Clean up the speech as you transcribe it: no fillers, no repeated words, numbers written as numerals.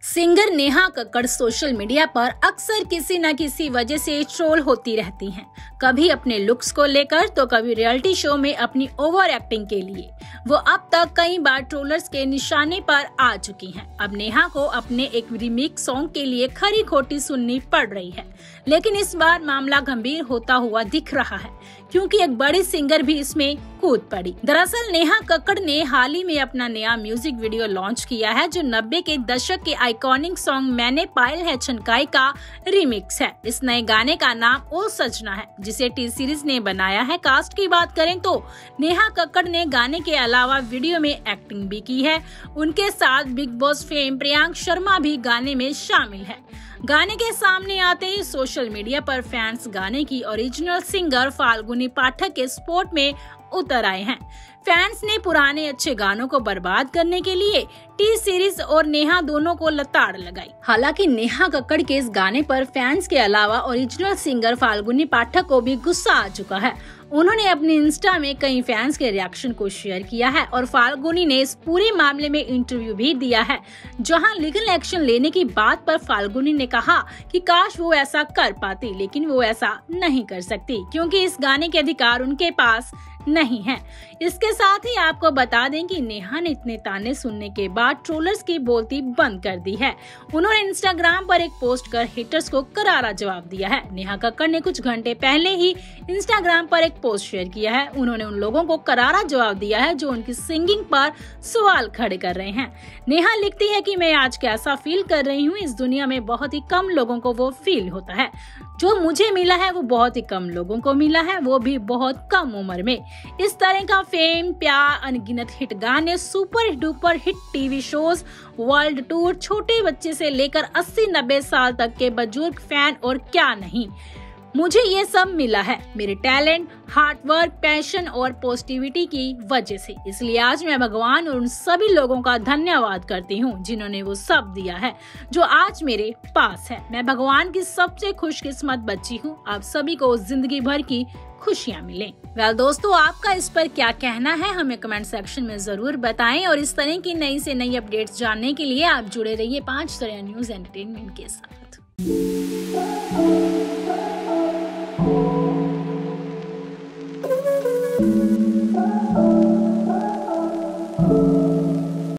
Singer Neha Kakkar social media पर अक्सर किसी न किसी वजह से ट्रोल होती रहती हैं। कभी अपने लुक्स को लेकर तो कभी रियलिटी शो में अपनी ओवर एक्टिंग के लिए। वो अब तक कई बार ट्रोलर्स के निशाने पर आ चुकी हैं। अब नेहा को अपने एक रीमिक्स सॉन्ग के लिए खरी खोटी सुननी पड़ रही है, लेकिन इस बार मामला गंभीर होता हुआ दिख रहा है, क्योंकि एक बड़ी सिंगर भी इसमें कूद पड़ी। दरअसल नेहा कक्कड़ ने हाल ही में अपना नया म्यूजिक वीडियो लॉन्च किया है, जो 90 के दशक के आइकॉनिक सॉन्ग मैंने पायल है छनकाई का रीमिक्स है। इस नए गाने का नाम ओ सजना है, जिसे टी सीरीज ने बनाया है। कास्ट की बात करें तो नेहा कक्कड़ ने गाने के अलावा वीडियो में एक्टिंग भी की है। उनके साथ Bigg Boss fame Priyank Sharma भी गाने में शामिल है। गाने के सामने आते ही सोशल मीडिया पर फैंस गाने की ओरिजिनल सिंगर फाल्गुनी पाठक के सपोर्ट में उतर आए हैं। फैंस ने पुराने अच्छे गानों को बर्बाद करने के लिए टी सीरीज और नेहा दोनों को लताड़ लगाई। हालांकि नेहा कक्कड़ के इस गाने पर फैंस के अलावा ओरिजिनल सिंगर फाल्गुनी पाठक को भी गुस्सा आ चुका है। उन्होंने अपने इंस्टा में कई फैंस के रिएक्शन को शेयर किया है और फाल्गुनी ने इस पूरे मामले में इंटरव्यू भी दिया है, जहां लीगल एक्शन लेने की बात पर फाल्गुनी ने कहा कि काश वो ऐसा कर पाती, लेकिन वो ऐसा नहीं कर सकती क्योंकि इस गाने के अधिकार उनके पास नहीं है। इसके साथ ही आपको बता दें कि नेहा ने इतने ताने सुनने के बाद ट्रोलर्स की बोलती बंद कर दी है। उन्होंने इंस्टाग्राम पर एक पोस्ट कर हेटर्स को करारा जवाब दिया है। नेहा कक्कड़ ने कुछ घंटे पहले ही इंस्टाग्राम पर एक पोस्ट शेयर किया है। उन्होंने उन लोगों को करारा जवाब दिया है जो उनकी सिंगिंग पर सवाल खड़े कर रहे हैं। नेहा लिखती है कि मैं आज कैसा फील कर रही हूँ, इस दुनिया में बहुत ही कम लोगों को वो फील होता है जो मुझे मिला है, वो बहुत ही कम लोगों को मिला है, वो भी बहुत कम उम्र में। इस तरह का फेम, प्यार, अनगिनत हिट गाने, super duper hit TV shows, world tour, छोटे बच्चे से लेकर 80-90 साल तक के बुजुर्ग फैन और क्या नहीं, मुझे ये सब मिला है मेरे टैलेंट, हार्ड वर्क, पैशन और पॉजिटिविटी की वजह से। इसलिए आज मैं भगवान और उन सभी लोगों का धन्यवाद करती हूँ जिन्होंने वो सब दिया है जो आज मेरे पास है। मैं भगवान की सबसे खुशकिस्मत बच्ची हूँ। आप सभी को जिंदगी भर की खुशियाँ मिलें। दोस्तों, आपका इस पर क्या कहना है, हमें कमेंट सेक्शन में जरूर बताएं और इस तरह की नई से नई अपडेट्स जानने के लिए आप जुड़े रहिए 5 तरह न्यूज एंटरटेनमेंट के साथ।